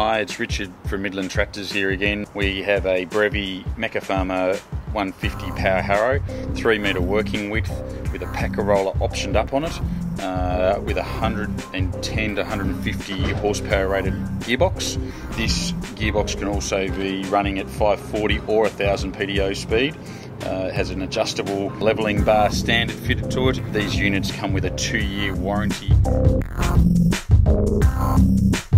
Hi, it's Richard from Midland Tractors here again. We have a Breviglieri Mekfarmer 150 Power Harrow, 3 metre working width with a packer roller optioned up on it, with a 110 to 150 horsepower rated gearbox. This gearbox can also be running at 540 or 1000 PDO speed. It has an adjustable levelling bar standard fitted to it. These units come with a 2-year warranty.